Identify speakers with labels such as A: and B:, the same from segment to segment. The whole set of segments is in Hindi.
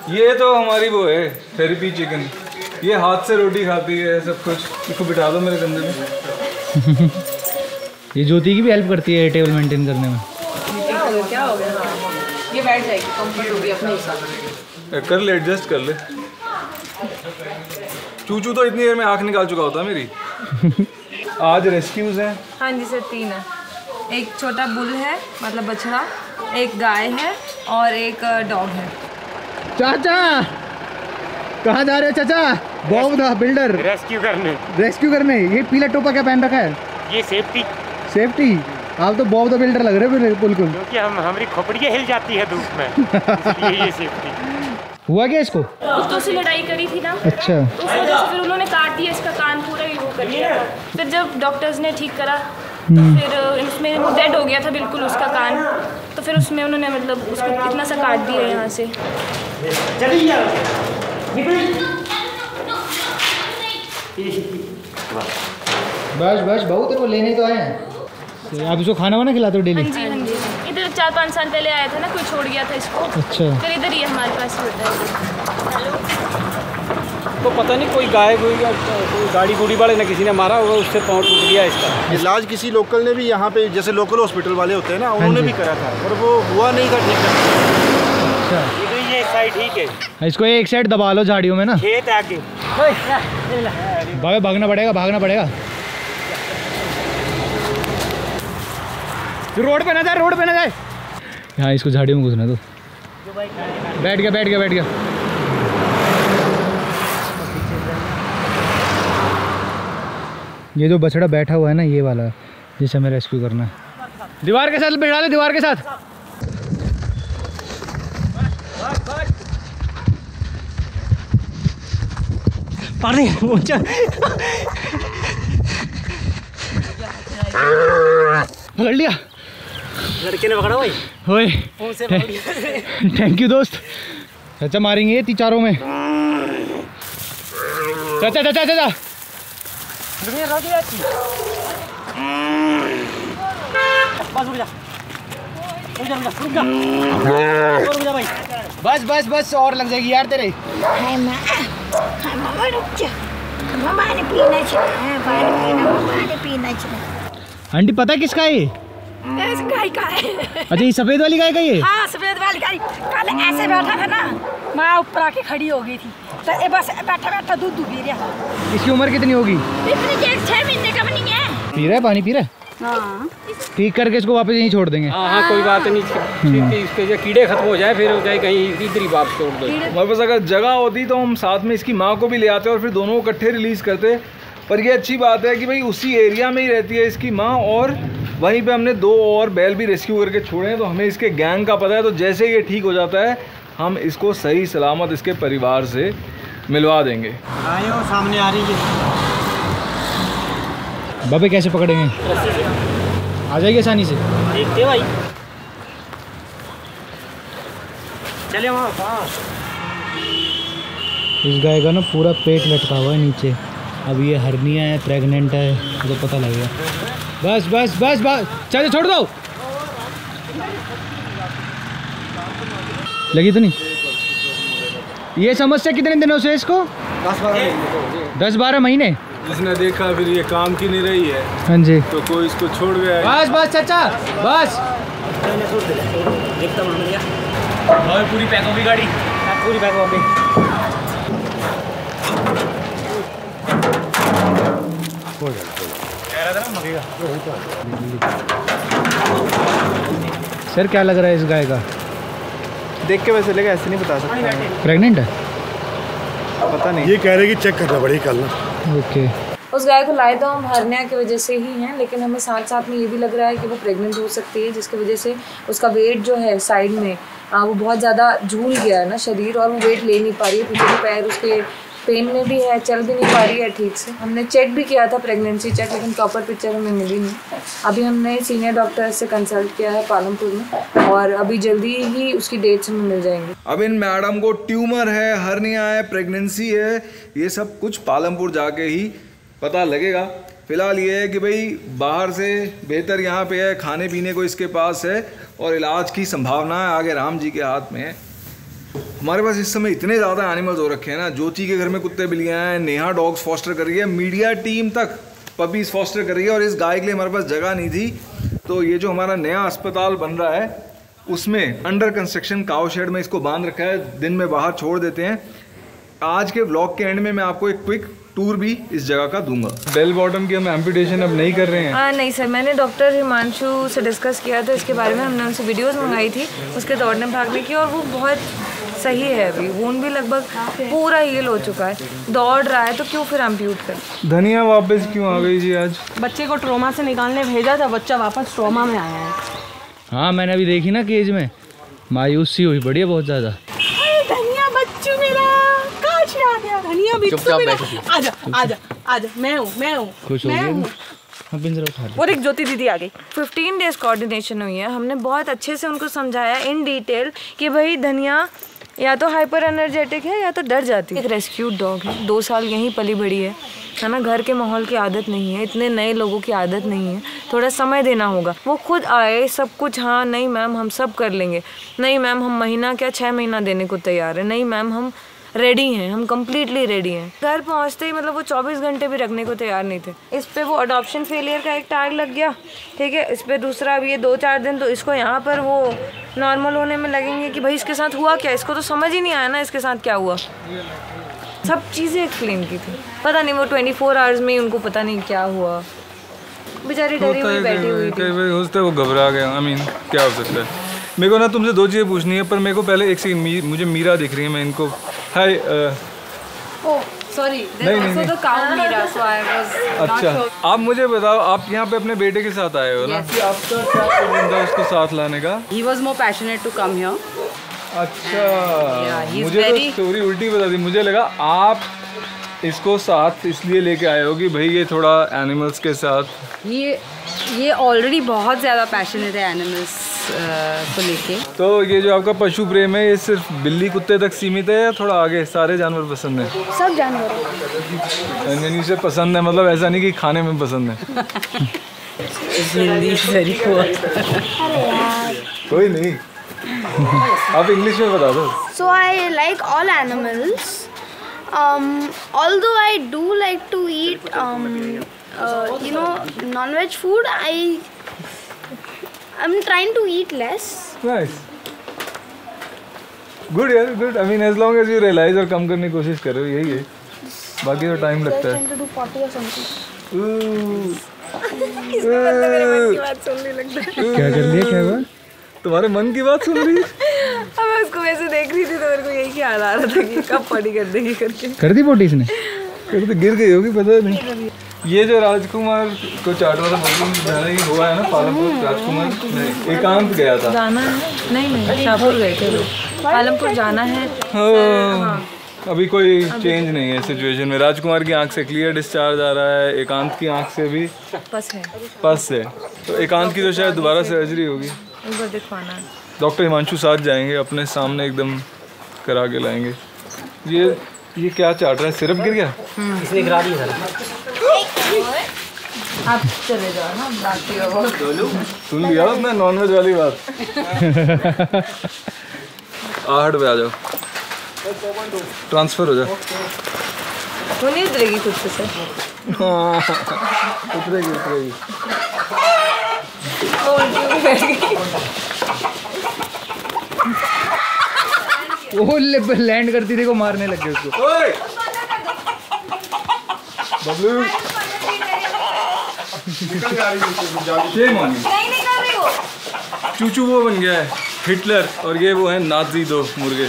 A: ये तो हमारी वो है थेरेपी चिकन, ये हाथ से रोटी खाती है सब कुछ। इसको बिठा दो मेरे कंधे में।
B: ये ज्योति की भी हेल्प करती है टेबल मेंटेन करने में।
C: क्या हो गया? ये बैठ जाएगी, कंफर्ट होगी अपने हिसाब।
A: कर ले, एडजस्ट कर ले। चूचू तो इतनी देर में आँख निकाल चुका होता है मेरी। आज रेस्क्यूज हैं?
C: हाँ जी सर, 3 है। एक छोटा बुल है, मतलब बछड़ा, एक गाय है और एक डॉग है।
B: चाचा कहाँ जा रहे हो चाचा? बॉब द बिल्डर
D: रेस्क्यू करने।
B: ये पीला टोपा क्या पहन रखा है?
D: ये
B: सेफ्टी। आप तो बॉब द बिल्डर लग रहे हो बिल्कुल।
D: क्योंकि हमारी खोपड़ियाँ हिल जाती है धूप में, इसलिए ये सेफ्टी।
B: हुआ क्या इसको?
E: कुत्तों से लड़ाई करी थी ना।
B: अच्छा।
E: तो उस वजह से फिर उन्होंने काट दिया इसका कान पूरा, ही वो कर दिया। फिर जब डॉक्टर्स ने ठीक करा तो फिर उसमें डेड हो गया था बिल्कुल उसका कान। तो फिर उसमें उन्होंने मतलब उसको इतना सा काट दिया यहाँ से।
B: बस बहुत तेरे को लेने तो आए हैं। आप इसको खाना वाना खिलाते हो डेली?
E: हाँ जी। इधर 4-5 साल पहले आया था ना, कोई छोड़ गया था इसको।
B: अच्छा।
E: फिर इधर ही हमारे पास ही होता है।
F: तो पता नहीं कोई गाय कोई गाड़ी गुड़ी वाले ने किसी ने मारा होगा, उससे पाँव टूट गया इसका।
G: इलाज किसी लोकल ने भी यहाँ पे, जैसे लोकल हॉस्पिटल वाले होते हैं ना, उन्होंने भी करा था और वो हुआ नहीं था ठीक है।
D: ये एक साइड ठीक है,
B: इसको एक साइड दबा लो झाड़ियों में ना।
D: खेत आगे
B: भागना पड़ेगा। रोड पे ना जाए। यहाँ इसको झाड़ियों में घुसना। तो बैठ गया। ये जो बछड़ा बैठा हुआ है ना, ये वाला जिसे हमें रेस्क्यू करना है। दीवार के साथ बिठा ले, दीवार के साथ। पकड़ लिया
D: लड़के ने पकड़ा भाई।
B: ओए थैंक यू दोस्त। चाचा मारेंगे ये चारों में। चाचा बस और लग जाएगी यार तेरे। आंटी पता किसका है ये?
H: गाय का है।
B: अच्छा, ये सफेद वाली गाय का ये?
H: हाँ, सफेद वाली गाय। कल ऐसे बैठा था ना, माँ ऊपर आके खड़ी हो गई थी, तो ये बस बैठा दूध पी रहा।
B: इसकी उम्र कितनी होगी?
H: इतनी 6 महीने का नहीं है।
B: पी रहा है पानी, पी रहा है।
H: हाँ।
B: ठीक करके इसको वापस यहीं छोड़ देंगे।
F: हाँ कोई बात नहीं, इसके जो कीड़े खत्म हो जाए फिर हो जाए कहीं इधर ही वापस छोड़ दो।
A: हमारे पास अगर जगह होती तो हम साथ में इसकी माँ को भी ले आते और फिर दोनों को इकट्ठे रिलीज करते। पर ये अच्छी बात है कि भाई उसी एरिया में ही रहती है इसकी माँ, और वहीं पे हमने 2 और बैल भी रेस्क्यू करके छोड़े हैं। तो हमें इसके गैंग का पता है, तो जैसे ये ठीक हो जाता है हम इसको सही सलामत इसके परिवार से मिलवा देंगे।
D: आयो सामने आ रही है।
B: बाबे कैसे पकड़ेंगे? आ जाएगी आसानी से।
D: देखते भाई, चले वहाँ पास।
B: इस गाय का ना पूरा पेट लटका हुआ है नीचे। अब ये हर्निया है, प्रेग्नेंट है, तो पता लगेगा। बस चलो छोड़ दो। लगी तो नहीं? ये समस्या कितने दिनों से इसको? 10-12 महीने।
A: जिसने देखा फिर ये काम की नहीं रही है।
B: हाँ जी।
A: तो कोई इसको छोड़ गया है।
B: बस चाचा बस।
D: और पूरी पैक होगी गाड़ी, पूरी पैक हो गई।
B: सर क्या लग रहा है इस गाय का?
G: देख के वैसे लगा, ऐसे नहीं बता सकता।
B: प्रेग्नेंट है?
G: पता नहीं,
I: ये कह रहे कि चेक करना पड़ेगा कल ना।
B: ओके।
C: उस गाय को लाए तो हम हर्निया की वजह से ही हैं, लेकिन हमें साथ साथ में ये भी लग रहा है कि वो प्रेग्नेंट हो सकती है, जिसकी वजह से उसका वेट जो है साइड में वो बहुत ज़्यादा झूल गया है ना शरीर, और वो वेट ले नहीं पा रही है। पीछे के पैर उसके पेन में भी है, चल भी नहीं पा रही है ठीक से। हमने चेक भी किया था, प्रेगनेंसी चेक, लेकिन प्रॉपर पिक्चर हमें मिली नहीं। अभी हमने सीनियर डॉक्टर से कंसल्ट किया है पालमपुर में, और अभी जल्दी ही उसकी डेट्स हमें मिल जाएंगी।
A: अब इन मैडम को ट्यूमर है, हर्निया है, प्रेगनेंसी है, ये सब कुछ पालमपुर जाके ही पता लगेगा। फिलहाल ये है कि भाई बाहर से बेहतर यहाँ पे है, खाने पीने को इसके पास है, और इलाज की संभावना है आगे राम जी के हाथ में है। हमारे पास इस समय इतने ज़्यादा एनिमल्स हो रखे हैं ना, ज्योति के घर में कुत्ते बिल्लियाँ हैं, नेहा डॉग्स फॉस्टर कर रही है, मीडिया टीम तक पपीज़ फॉस्टर कर रही है, और इस गाय के लिए हमारे पास जगह नहीं थी। तो ये जो हमारा नया अस्पताल बन रहा है उसमें अंडर कंस्ट्रक्शन काऊ शेड में इसको बांध रखा है, दिन में बाहर छोड़ देते हैं। आज के व्लॉग के एंड में मैं आपको एक क्विक टूर भी इस जगह का दूंगा। बेल बॉटम की हम एम्पुटेशन अब नहीं कर रहे हैं।
C: नहीं सर, मैंने डॉक्टर हिमांशु से डिस्कस किया था इसके बारे में, हमने उनसे वीडियोस मंगाई थी उसके दौड़ने भागने की, और वो बहुत सही है। अभी वोन भी लगभग पूरा हील हो चुका है, दौड़ रहा है, तो क्यों फिर एम्प्यूट कर।
A: धनिया वापस क्यों आ गई जी आज?
H: बच्चे को ट्रॉमा से निकालने भेजा था, बच्चा वापस ट्रॉमा में आया है।
B: हाँ मैंने अभी देखी ना केज में, मायूसी हुई बढ़िया बहुत ज़्यादा।
H: धनिया बच्चू मेरा कहाँ आ गया, धनिया बिच्चू मेरा, आजा आजा आजा, मैं हूँ
B: खुश हो गया।
C: और एक ज्योति दीदी आ गई। 15 डेज कोऑर्डिनेशन हुई है, हमने बहुत अच्छे से उनको समझाया इन डिटेल कि भाई धनिया या तो हाइपर एनर्जेटिक है या तो डर जाती है। एक रेस्क्यूड डॉग है, 2 साल यहीं पली बड़ी है ना, घर के माहौल की आदत नहीं है, इतने नए लोगों की आदत नहीं है, थोड़ा समय देना होगा। वो खुद आए सब कुछ, हाँ नहीं मैम हम सब कर लेंगे, नहीं मैम हम महीना क्या 6 महीना देने को तैयार है, नहीं मैम हम रेडी हैं, हम कम्प्लीटली रेडी हैं। घर पहुंचते ही मतलब वो 24 घंटे भी रखने को तैयार नहीं थे। इस पे वो अडॉप्शन फेलियर का एक टैग लग गया, ठीक है। इस पे दूसरा अब ये 2-4 दिन तो इसको यहाँ पर वो नॉर्मल होने में लगेंगे कि भाई इसके साथ हुआ क्या, इसको तो समझ ही नहीं आया ना इसके साथ क्या हुआ। सब चीज़ें एक्सप्लेन की थी, पता नहीं वो 24 आवर्स में उनको पता नहीं क्या हुआ, बेचारी डरी हुई बैठी हुई थी।
A: वो घबरा गया। आई मीन क्या हो सकता है। मेरे को ना तुमसे 2 चीज़ें पूछनी है, पर मेरे को पहले एक सेकंड, मुझे मीरा दिख रही है, मैं इनको हाय
C: सॉरी
A: नहीं। अच्छा आप मुझे बताओ, आप यहाँ पे अपने बेटे के साथ आए हो ना, कि आपका क्या प्लान था उसको साथ लाने का?
H: He was more passionate to come here.
A: अच्छा मुझे तो स्टोरी उल्टी बता दी, मुझे लगा आप इसको साथ इसलिए लेके आए हो कि भाई ये थोड़ा एनिमल्स के साथ।
H: ये ऑलरेडी बहुत ज़्यादा पैशनेट है एनिमल्स को लेके।
A: तो ये जो आपका पशु प्रेम है ये सिर्फ बिल्ली कुत्ते तक सीमित है या थोड़ा आगे सारे जानवर पसंद है?
H: सब जानवर
A: नहीं से पसंद है, मतलब ऐसा नहीं कि खाने में पसंद है। कोई नहीं, आप इंग्लिश में बता दो।
J: So I like all animals. Although I do like to eat, non-veg food, I'm trying to eat less.
A: Nice. Good यार, good. I mean as long as you realize और कम करने की कोशिश कर रहे हो, यही है। बाकी तो टाइम लगता है।
J: To do 40 or something.
B: क्या कर लिया, क्या हुआ?
A: तुम्हारे मन की बात सुन रही है?
C: अब मैं उसको वैसे देख रही थी तो मेरे को यही ख्याल आ रहा था कि कब पड़ी कर देगी करके।
B: कर दी पोटी इसने?
A: कर तो गिर गई होगी, पता नहीं। ये जो राजकुमार को चाट वाला बोलने हुआ है ना, पालमपुर राजकुमार एकांत गया था।
C: जाना है? नहीं शाहपुर गए थे, पालमपुर जाना है।
A: अभी कोई चेंज नहीं है सिचुएशन में। राजकुमार की आंख से क्लियर डिस्चार्ज आ रहा है, एकांत की आंख से भी पस है। तो एकांत की तो शायद दोबारा सर्जरी होगी,
C: उनको दिखवाना है।
A: डॉक्टर हिमांशु साथ जाएंगे, अपने सामने एकदम करा के लाएंगे। ये क्या चाट रहा है, सिरप गिर गया?
D: इसने गिरा दिया सर।
C: आप चले जाओ ना, बाकी और
A: सुन लिया अपना नॉनवेज वाली बात। 8 पे आ जाओ, ट्रांसफर हो जाओ।
C: वो नहीं उतरेगी खुद से सर?
A: हाँ उतरेगी।
B: वो लैंड करती थी को मारने लग गए उसको।
A: बबलू चूचू वो बन गया है हिटलर, और ये वो है नाजी 2 मुर्गे।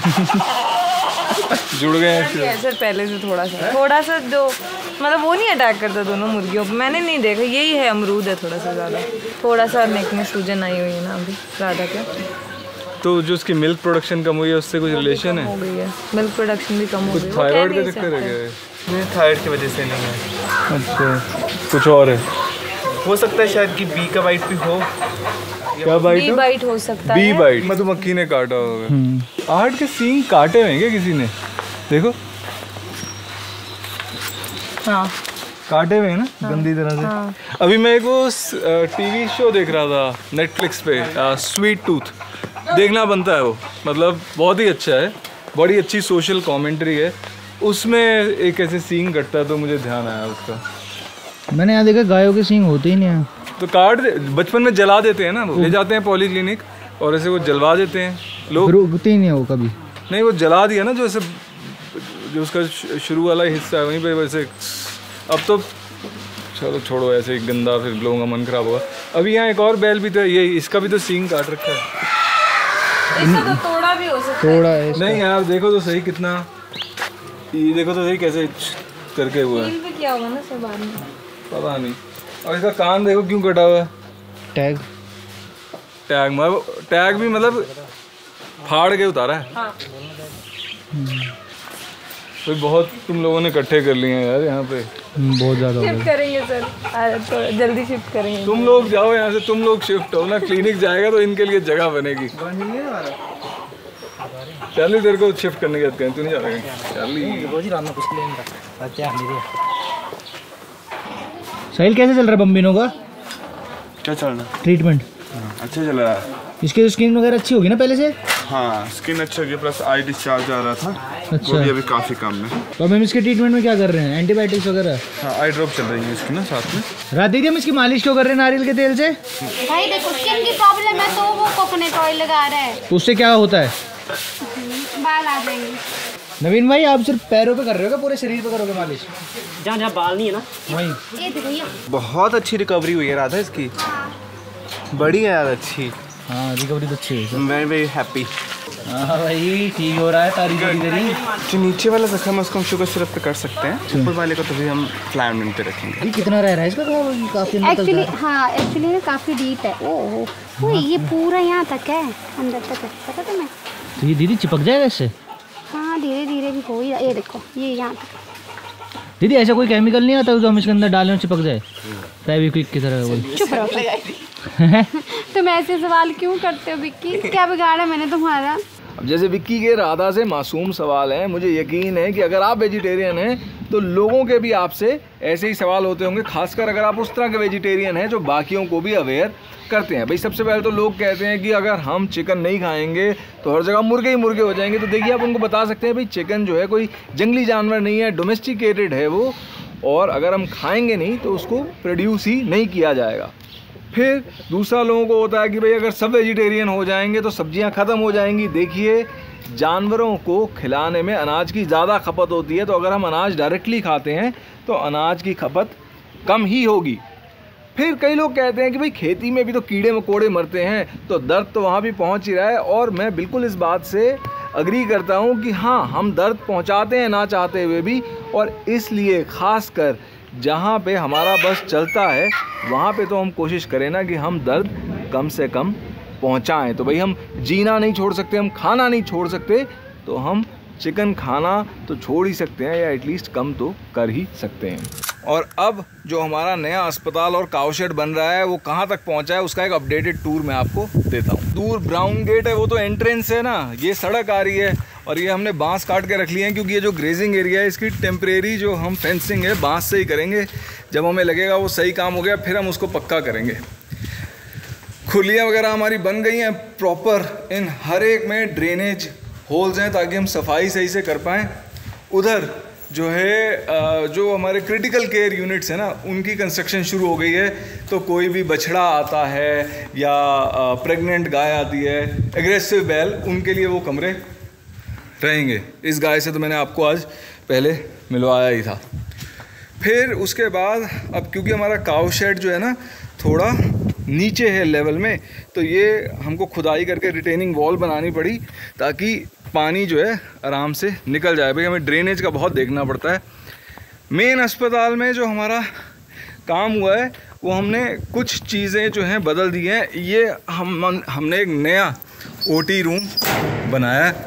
A: जुड़ गए हैं
C: सर पहले से थोड़ा सा जो मतलब वो नहीं अटैक करता दोनों मुर्गियों पर, मैंने नहीं देखा। यही है अमरूद है थोड़ा सा ज़्यादा, थोड़ा सा नेक में सूजन आई हुई है ना अभी राधा के।
A: तो जो उसकी मिल्क प्रोडक्शन कम हुई है उससे कुछ रिलेशन है?
C: हो गई है, मिल्क प्रोडक्शन भी कम हो गई है।
A: थायराइड का चक्कर है क्या?
K: नहीं थायराइड की वजह से नहीं है।
A: अच्छा कुछ और है?
K: हो सकता है शायद कि बी का बाइट भी हो।
A: क्या बाइट?
C: बी बाइट हो सकता है।
A: बी बाइट मधुमक्खी ने काटा होगा। आहट के सींग काटे हुए हैं क्या किसी ने? देखो
C: हाँ
A: काटे हुए हैं ना, गंदी तरह से।
C: हाँ।
A: अभी मैं एक वो टीवी शो देख रहा था नेटफ्लिक्स पे, स्वीट टूथ। देखना बनता है वो, मतलब बहुत ही अच्छा है, बड़ी अच्छी सोशल कमेंट्री है उसमें। एक ऐसे सीन कटता है तो मुझे ध्यान आया उसका।
B: मैंने यहाँ देखा गायों के सींग होते ही नहीं हैं,
A: तो काट दे, बचपन में जला देते हैं ना, वो ले जाते हैं पॉलीक्लिनिक और ऐसे वो जलवा देते हैं लोग,
B: रुकते ही नहीं है वो कभी।
A: नहीं वो जला दिया ना, जो ऐसे जो उसका शुरू वाला हिस्सा है वहीं पे वैसे। अब तो चलो छोड़ो, ऐसे ही गंदा, फिर लोगों का मन खराब होगा। अभी यहाँ एक और बैल भी तो है, ये इसका भी तो सींग काट रखा है।
C: इसका तो तोड़ा भी हो सकता है।
B: तोड़ा है इसका।
A: नहीं यार देखो तो सही कितना, ये देखो तो सही कैसे करके हुआ है।
C: सील भी किया होगा ना सब बाद में,
A: पता नहीं। और इसका कान देखो क्यों कटा हुआ है,
B: टैग
A: टैग भी मतलब फाड़ के उतारा है।
C: हाँ।
A: तो बहुत तुम लोगों ने इकट्ठे कर लिए हैं यार यहाँ पे,
B: बहुत ज़्यादा हो
C: शिफ्ट
B: गया।
C: करेंगे सर, तो जल्दी शिफ्ट करेंगे।
A: तुम लोग जाओ यहाँ से, तुम लोग शिफ्ट हो ना, क्लिनिक जाएगा तो इनके लिए जगह बनेगी। चार्ली तेरे को शिफ्ट करने की बात करें, तू नहीं जा रहा चार्ली?
B: साहिल कैसे चल रहा है बम्बिनो का
G: क्या चलना?
B: ट्रीटमेंट?
G: अच्छा चल रहा है।
B: इसकी स्किन वगैरह अच्छी होगी ना पहले से?
G: हाँ स्किन अच्छा होगी, प्लस आई डिस्चार्ज आ रहा था।
B: अच्छा।
G: वो भी अभी काफ़ी कम है।
B: तो अब हम इसके ट्रीटमेंट में क्या कर रहे हैं, एंटीबायोटिक्स वगैरह?
G: हाँ आई ड्रॉप चल रही है इसकी ना साथ में।
B: रात दीदी हम इसकी मालिश क्यों कर रहे हैं नारियल के तेल से?
J: भाई देखो स्किन की प्रॉब्लम है तो वो कोकोनट ऑयल लगा रहा है,
B: तो उससे क्या होता है?
J: बाल आ जाएंगे।
B: नवीन भाई आप सिर्फ पैरों पे कर रहे हो क्या, पूरे शरीर पे करोगे मालिश?
F: जहाँ जहाँ बाल नहीं है ना
B: वहीं।
J: ये देखो ये
K: बहुत अच्छी रिकवरी हुई है राधा इसकी, बड़ी है यार अच्छी।
B: हाँ रिकवरी तो अच्छी है।
K: मैं वेरी हैप्पी।
B: हाँ भाई ठीक हो रहा है, तारीफ होगी तेरी।
K: जो नीचे वाला जख्म है उसको हम शुगर सिरप पे कर सकते हैं, ऊपर वाले को तो भी हम फ्लैम पे रखेंगे।
B: ये कितना रह रहा है इसका? काफी
J: एक्चुअली हाँ एक्चुअली ना काफ़ी डीप है। ओह ये पूरा यहाँ तक है, अंदर तक है, पता तुम्हें?
B: तो ये दीदी चिपक जाएगा इससे?
J: हाँ धीरे धीरे भी हो ही रहा। ये देखो ये यहाँ तक।
B: दीदी ऐसा कोई केमिकल नहीं आता जो हम इसके अंदर डालें और चिपक जाए, फेविक्विक की तरह? वही
J: चुप रहो। तुम ऐसे सवाल क्यों करते हो विक्की? क्या बिगाड़ा मैंने तुम्हारा?
A: अब जैसे विक्की के राधा से मासूम सवाल हैं, मुझे यकीन है कि अगर आप वेजिटेरियन हैं तो लोगों के भी आपसे ऐसे ही सवाल होते होंगे, खासकर अगर आप उस तरह के वेजिटेरियन हैं जो बाकियों को भी अवेयर करते हैं। भाई सबसे पहले तो लोग कहते हैं कि अगर हम चिकन नहीं खाएंगे तो हर जगह मुर्गे ही मुर्गे हो जाएंगे। तो देखिए आप उनको बता सकते हैं भाई चिकन जो है कोई जंगली जानवर नहीं है, डोमेस्टिकेटेड है वो, और अगर हम खाएंगे नहीं तो उसको प्रोड्यूस ही नहीं किया जाएगा। फिर दूसरा लोगों को होता है कि भाई अगर सब वेजिटेरियन हो जाएंगे तो सब्जियां ख़त्म हो जाएंगी। देखिए जानवरों को खिलाने में अनाज की ज़्यादा खपत होती है, तो अगर हम अनाज डायरेक्टली खाते हैं तो अनाज की खपत कम ही होगी। फिर कई लोग कहते हैं कि भाई खेती में भी तो कीड़े मकोड़े मरते हैं, तो दर्द तो वहाँ भी पहुँच ही रहा है। और मैं बिल्कुल इस बात से अग्री करता हूँ कि हाँ हम दर्द पहुँचाते हैं ना चाहते हुए भी, और इसलिए ख़ासकर जहाँ पे हमारा बस चलता है वहाँ पे तो हम कोशिश करें ना कि हम दर्द कम से कम पहुँचाएँ। तो भाई हम जीना नहीं छोड़ सकते, हम खाना नहीं छोड़ सकते, तो हम चिकन खाना तो छोड़ ही सकते हैं या एटलीस्ट कम तो कर ही सकते हैं। और अब जो हमारा नया अस्पताल और काउशेड बन रहा है वो कहाँ तक पहुँचा है उसका एक अपडेटेड टूर मैं आपको देता हूँ। दूर ब्राउन गेट है वो तो एंट्रेंस है ना, ये सड़क आ रही है और ये हमने बांस काट के रख लिए हैं क्योंकि ये जो ग्रेजिंग एरिया है इसकी टेम्परेरी जो हम फेंसिंग है बांस से ही करेंगे। जब हमें लगेगा वो सही काम हो गया फिर हम उसको पक्का करेंगे। खुलियाँ वगैरह हमारी बन गई हैं प्रॉपर, इन हर एक में ड्रेनेज होल्स हैं ताकि हम सफाई सही से कर पाएँ। उधर जो है जो हमारे क्रिटिकल केयर यूनिट्स हैं ना उनकी कंस्ट्रक्शन शुरू हो गई है। तो कोई भी बछड़ा आता है या प्रेग्नेंट गाय आती है, एग्रेसिव बैल, उनके लिए वो कमरे रहेंगे। इस गाय से तो मैंने आपको आज पहले मिलवाया ही था। फिर उसके बाद अब क्योंकि हमारा काउ शेड जो है ना थोड़ा नीचे है लेवल में, तो ये हमको खुदाई करके रिटेनिंग वॉल बनानी पड़ी ताकि पानी जो है आराम से निकल जाए। भाई हमें ड्रेनेज का बहुत देखना पड़ता है। मेन अस्पताल में जो हमारा काम हुआ है वो हमने कुछ चीज़ें जो हैं बदल दी हैं। ये हमने एक नया ओटी रूम बनाया है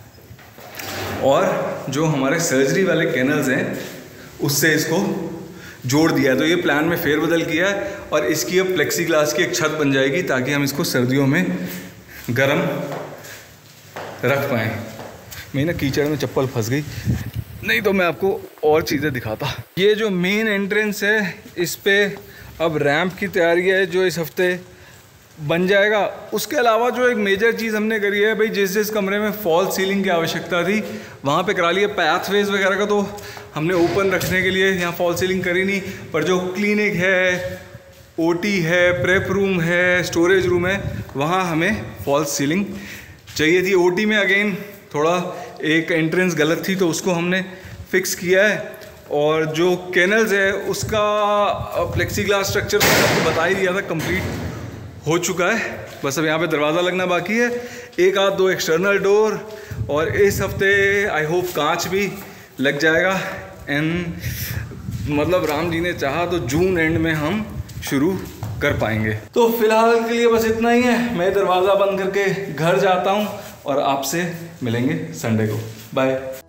A: और जो हमारे सर्जरी वाले कैनल्स हैं उससे इसको जोड़ दिया है। तो ये प्लान में फेरबदल किया है और इसकी अब प्लेक्सी ग्लास की एक छत बन जाएगी ताकि हम इसको सर्दियों में गर्म रख पाएँ। मेरी ना कीचड़ में चप्पल फंस गई, नहीं तो मैं आपको और चीज़ें दिखाता। ये जो मेन एंट्रेंस है इस पे अब रैंप की तैयारी है जो इस हफ्ते बन जाएगा। उसके अलावा जो एक मेजर चीज़ हमने करी है भाई, जिस जिस कमरे में फॉल सीलिंग की आवश्यकता थी वहाँ पे करा लिए। पैथवेज वगैरह का तो हमने ओपन रखने के लिए यहाँ फॉल सीलिंग करी नहीं, पर जो क्लिनिक है, ओटी है, प्रेप रूम है, स्टोरेज रूम है, वहाँ हमें फॉल सीलिंग चाहिए थी। ओटी में अगेन थोड़ा एक एंट्रेंस गलत थी तो उसको हमने फिक्स किया है। और जो कैनल्स है उसका प्लेक्सी ग्लास स्ट्रक्चर तो आपको बता ही दिया था, कंप्लीट हो चुका है। बस अब यहाँ पे दरवाज़ा लगना बाकी है, एक आध दो एक्सटर्नल डोर, और इस हफ्ते आई होप कांच भी लग जाएगा। एंड मतलब राम जी ने चाहा तो जून एंड में हम शुरू कर पाएंगे। तो फिलहाल के लिए बस इतना ही है। मैं दरवाज़ा बंद करके घर जाता हूँ और आपसे मिलेंगे संडे को। बाय।